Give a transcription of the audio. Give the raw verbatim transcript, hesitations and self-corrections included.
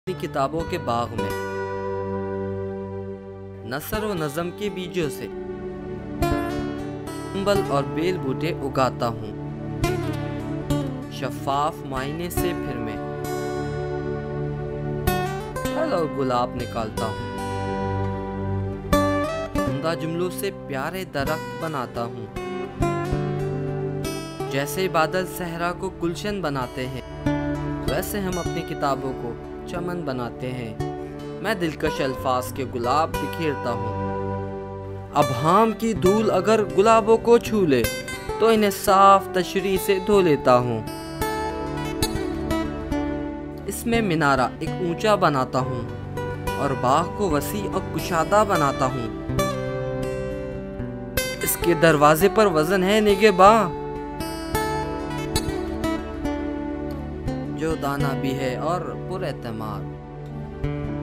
अपनी किताबों के बाग में नसर व नज़म के बीजों से अंबल और बेल बूटे उगाता हूँ। शफाफ मायने से फिर मैं फल और गुलाब निकालता हूँ। उम्दा जुमलों से प्यारे दरख्त बनाता हूँ। जैसे बादल सहरा को गुलशन बनाते हैं, वैसे हम अपनी किताबों को चमन बनाते हैं। मैं दिलकश अल्फाज के गुलाब बिखेरता हूँ। अबहाम की धूल अगर गुलाबों को छू ले तो इन्हें साफ तशरीह से धो लेता हूँ। इसमें मिनारा एक ऊंचा बनाता हूँ और बाग को वसी और कुशादा बनाता हूँ। इसके दरवाजे पर वजन है निगहबां, जो दाना भी है और पुरएतमाद।